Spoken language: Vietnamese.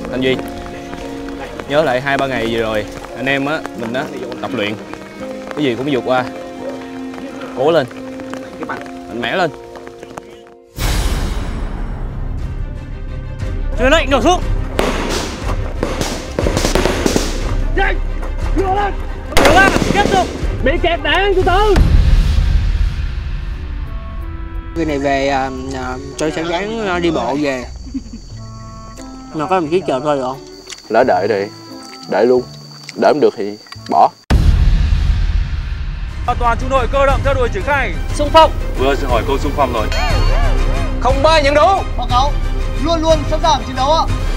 Anh Duy, nhớ lại 2-3 ngày vừa rồi anh em á mình á tập luyện, cái gì cũng vượt qua. Cố lên, mạnh mẽ lên. Truyền lệnh nổ súng. Nhanh, đưa lên. Đưa lên, tiếp tục. Bị kẹt đạn từ từ. Cái này về tôi sẽ gắng đi bộ về. Mà có đồng chí chờ thôi được không? Lỡ đợi đi, đợi luôn. Đợi không được thì bỏ. Toàn trung đội cơ động theo đuổi triển khai xung phong. Vừa xin hỏi câu xung phong rồi. 03 nhận đủ. Báo cáo, luôn luôn sẵn sàng chiến đấu ạ.